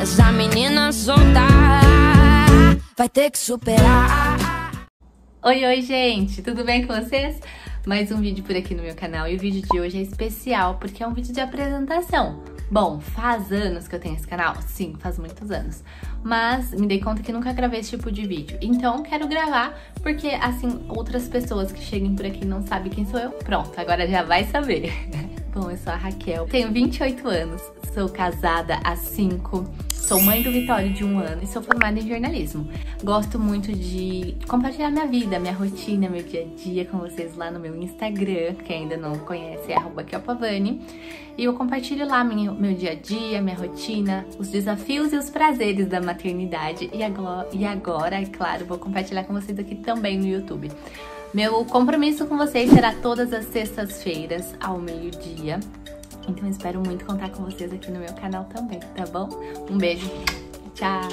Essa menina solta vai ter que superar. Oi, gente, tudo bem com vocês? Mais um vídeo por aqui no meu canal e o vídeo de hoje é especial porque é um vídeo de apresentação. Bom, faz anos que eu tenho esse canal, sim, faz muitos anos, mas me dei conta que nunca gravei esse tipo de vídeo, então quero gravar porque assim outras pessoas que cheguem por aqui não sabem quem sou eu, pronto, agora já vai saber. Bom, eu sou a Raquel, tenho 28 anos, sou casada há 5, sou mãe do Vitório de 1 ano e sou formada em jornalismo. Gosto muito de compartilhar minha vida, minha rotina, meu dia a dia com vocês lá no meu Instagram, quem ainda não conhece é @kelpavani. E eu compartilho lá meu dia a dia, minha rotina, os desafios e os prazeres da maternidade. E agora, é claro, vou compartilhar com vocês aqui também no YouTube. Meu compromisso com vocês será todas as sextas-feiras, ao meio-dia. Então espero muito contar com vocês aqui no meu canal também, tá bom? Um beijo, tchau!